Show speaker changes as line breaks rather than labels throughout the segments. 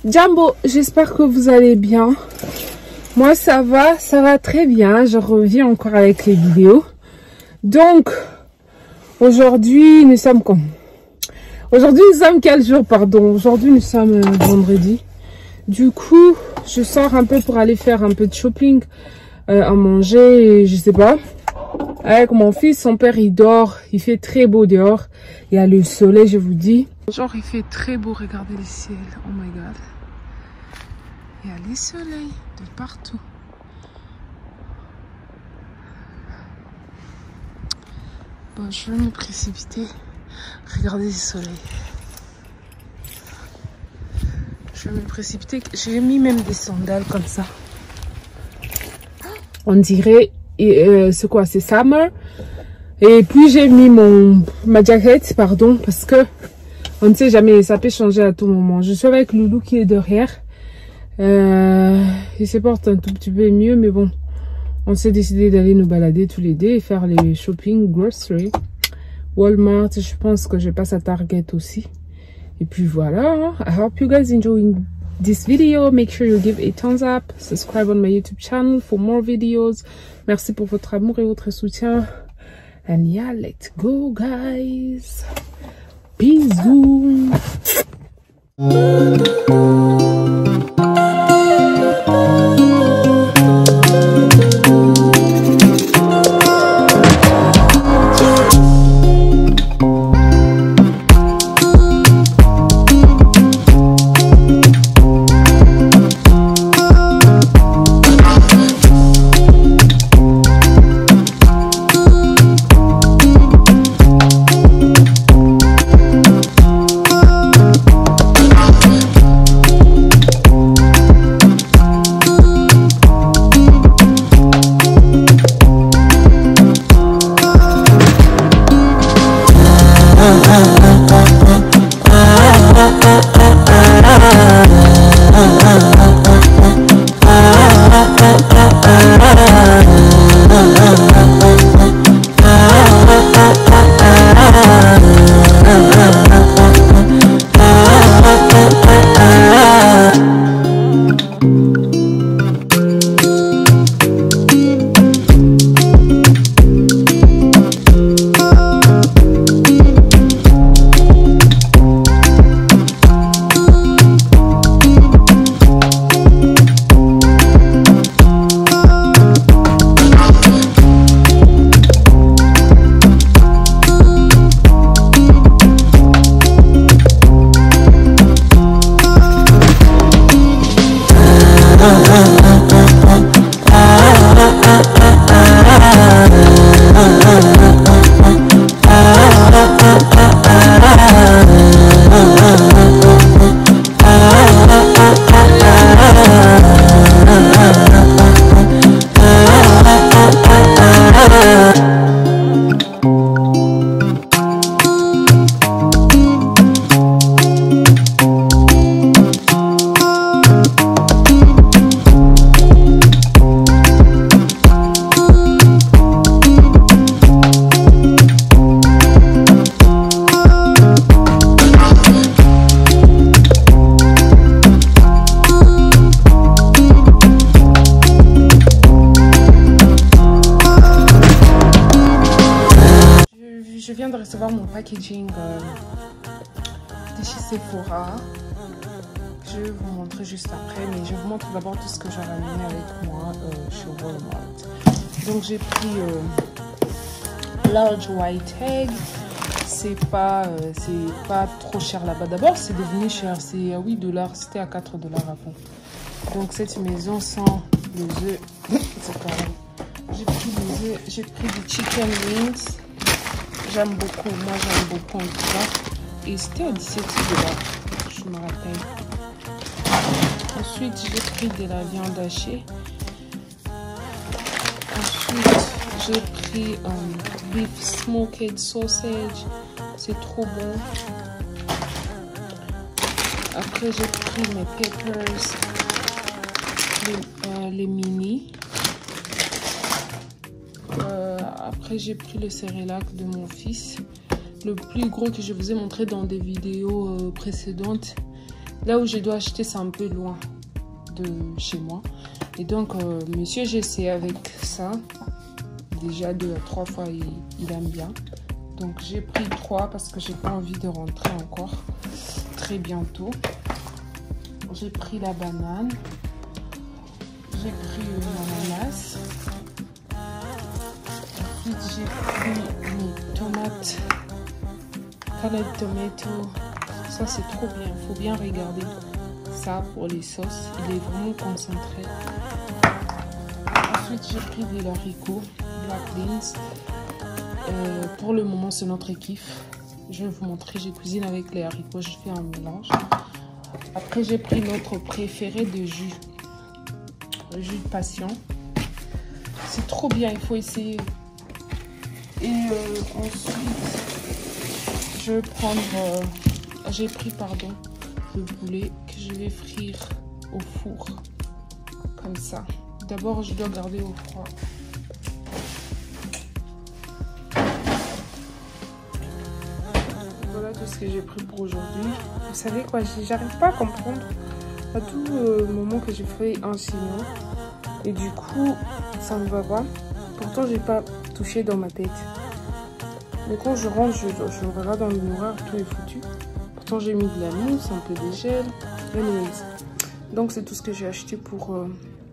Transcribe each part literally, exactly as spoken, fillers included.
Jambo, j'espère que vous allez bien. Moi ça va, ça va très bien. Je reviens encore avec les vidéos. Donc, aujourd'hui nous sommes quand? Aujourd'hui nous sommes quel jour, pardon? Aujourd'hui nous sommes euh, vendredi. Du coup, je sors un peu pour aller faire un peu de shopping, euh, à manger, je sais pas. Avec mon fils, son père il dort, il fait très beau dehors. Il y a le soleil, je vous dis. Genre il fait très beau, regardez le ciel, oh my god. Il y a les soleils de partout. Bon, je vais me précipiter. Regardez le soleil. Je vais me précipiter. J'ai mis même des sandales comme ça. On dirait, euh, c'est quoi? C'est summer. Et puis j'ai mis mon ma jaquette, pardon, parce que on ne sait jamais, ça peut changer à tout moment. Je suis avec Loulou qui est derrière. Euh, il se porte un tout petit peu mieux, mais bon, on s'est décidé d'aller nous balader tous les deux et faire les shopping, grocery, Walmart. Je pense que je passe à Target aussi. Et puis voilà. I hope you guys enjoying this video. Make sure you give a thumbs up, subscribe on my YouTube channel for more videos. Merci pour votre amour et votre soutien. And yeah, let's go, guys. Bisous. Je viens de recevoir mon packaging euh, de chez Sephora. Je vais vous montrer juste après, mais je vous montre d'abord tout ce que j'ai ramené avec moi euh, chez Walmart. Donc j'ai pris euh, large white egg. C'est pas, euh, c'est pas trop cher là-bas. D'abord c'est devenu cher, c'est à huit dollars, c'était à quatre dollars avant. Donc cette maison sans les œufs, c'est pareil. J'ai pris des œufs, j'ai pris du chicken wings. J'aime beaucoup, moi j'aime beaucoup en tout cas. Et c'était à dix-sept dollars, je me rappelle. Ensuite, j'ai pris de la viande hachée. Ensuite, j'ai pris um, beef smoked sausage. C'est trop bon. Après, j'ai pris mes peppers, les, euh, les mini. Euh, après, j'ai pris le cérélac de mon fils. Le plus gros que je vous ai montré dans des vidéos euh, précédentes. là où je dois acheter, c'est un peu loin de chez moi. Et donc, euh, monsieur, j'ai essayé avec ça. Déjà deux à trois fois, il, il aime bien. Donc, j'ai pris trois parce que j'ai pas envie de rentrer encore très bientôt. J'ai pris la banane. J'ai pris l'ananas. Ensuite, j'ai pris les tomates. Canned tomato. Ça, c'est trop bien. Il faut bien regarder ça pour les sauces. Il est vraiment concentré. Ensuite, j'ai pris des haricots, black beans. Euh, pour le moment, c'est notre kiff. Je vais vous montrer. Je cuisine avec les haricots. Je fais un mélange. Après, j'ai pris notre préféré de jus. Le jus de passion. C'est trop bien. Il faut essayer. Et euh, ensuite, je vais prendre... Euh, j'ai pris, pardon, le poulet que je vais frire au four. Comme ça. D'abord, je dois garder au froid. Voilà tout ce que j'ai pris pour aujourd'hui. Vous savez quoi, j'arrive pas à comprendre à tout euh, moment que je fais un signal. Et du coup, ça ne va pas. Pourtant, j'ai pas touché dans ma tête. Mais quand je rentre, je, je regarde dans le miroir, tout est foutu. Pourtant, j'ai mis de la mousse, un peu de gel. Anyways. Donc, c'est tout ce que j'ai acheté pour euh,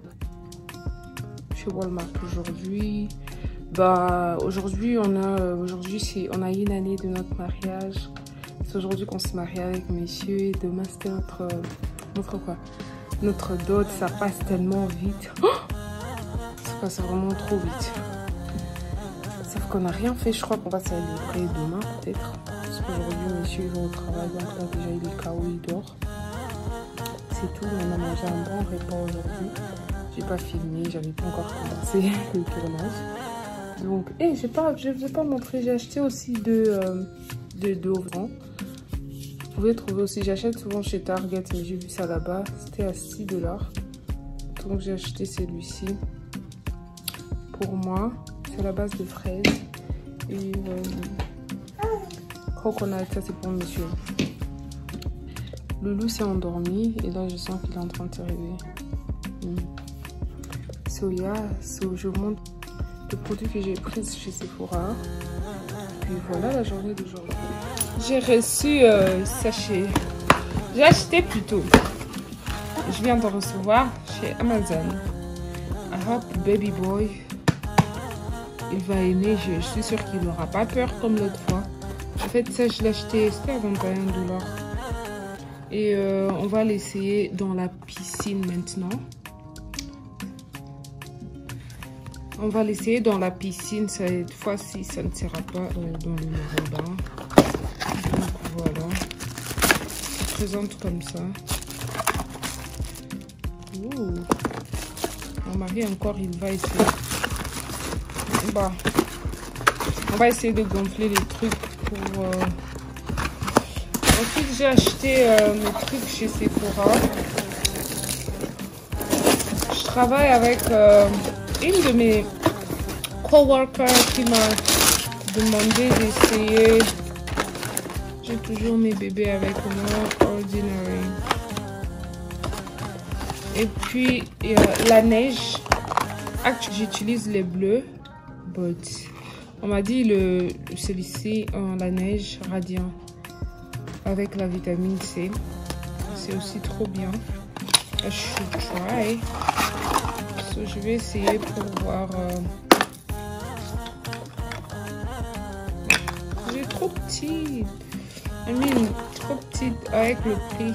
chez Walmart aujourd'hui. Bah, aujourd'hui, on a aujourd'hui c'est on a une année de notre mariage. C'est aujourd'hui qu'on se marie avec messieurs. Et demain, c'était notre notre quoi Notre dot. Ça passe tellement vite. Oh, ça passe vraiment trop vite. Sauf qu'on n'a rien fait. Je crois qu'on va célébrer demain, peut-être. Parce qu'aujourd'hui, messieurs, ils vont au travail. Donc là, déjà, il est K O, il dort. C'est tout. On a mangé un bon repas aujourd'hui. J'ai pas filmé. J'avais pas encore commencé le tournage. Donc, et hey, j'ai pas, je vais pas montrer. J'ai acheté aussi de euh, de d'ovrants. Vous pouvez trouver aussi. J'achète souvent chez Target, mais j'ai vu ça là-bas. C'était à six dollars. Donc, j'ai acheté celui-ci pour moi. C'est la base de fraises et euh, coconut. Ça, c'est pour monsieur. Loulou s'est endormi et là, je sens qu'il est en train de se réveiller. Mm. Soya, so, je vous montre le produit que j'ai pris chez Sephora. Puis voilà la journée d'aujourd'hui. J'ai reçu euh, sachet. J'ai acheté plutôt. Je viens de recevoir chez Amazon. I hope baby boy, il va aimer. Je, je suis sûre qu'il n'aura pas peur comme l'autre fois. En fait, ça, je l'ai acheté, c'était à vingt et un dollars. Et euh, on va l'essayer dans la piscine maintenant. On va l'essayer dans la piscine. Cette fois-ci, ça ne sera pas euh, dans le mauvais bain. Donc voilà. Ça se présente comme ça. Ouh. Mon mari encore, il va essayer. Bah, on va essayer de gonfler les trucs pour... Euh... Ensuite, j'ai acheté euh, mes trucs chez Sephora. Je travaille avec... Euh... Une de mes coworkers qui m'a demandé d'essayer. J'ai toujours mes bébés avec moi, Ordinary. Et puis euh, la neige. Actuellement, j'utilise les bleus, but on m'a dit le celui-ci en la neige radiant avec la vitamine C. C'est aussi trop bien. I should try. So, je vais essayer pour voir. Euh... J'ai trop petite. I mean, trop petite avec le prix.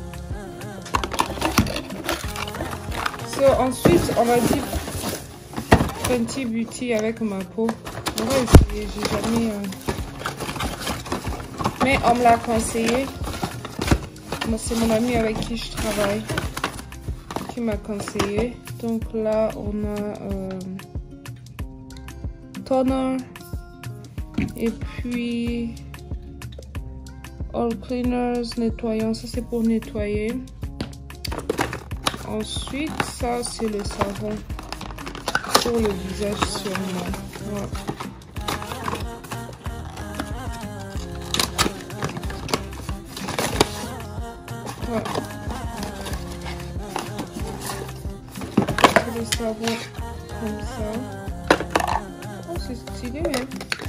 So, ensuite, on va dire Fenty Beauty avec ma peau. On va essayer. J'ai jamais. Euh... Mais on me l'a conseillé. C'est mon ami avec qui je travaille qui m'a conseillé. Donc là, on a euh, toner et puis all cleaners nettoyant. Ça, c'est pour nettoyer. Ensuite, ça, c'est le savon pour le visage sûrement. Ouais. Ouais. savon comme ça. Oh, c'est stylé, hein.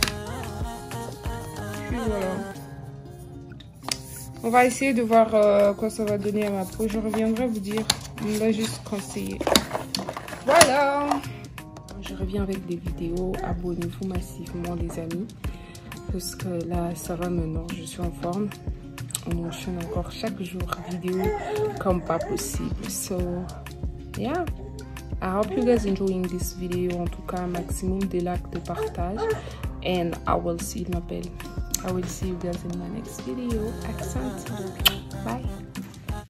Puis voilà. On va essayer de voir euh, quoi ça va donner à ma peau. Je reviendrai vous dire. On va juste conseiller. Voilà. Je reviens avec des vidéos. Abonnez-vous massivement, les amis. Parce que là, ça va maintenant. Je suis en forme. On enchaîne encore chaque jour vidéo comme pas possible. So, yeah. I hope you guys enjoying this video. En tout cas, un maximum de likes, de partage. And I will see you, ma belle. I will see you guys in my next video. Accent. Bye.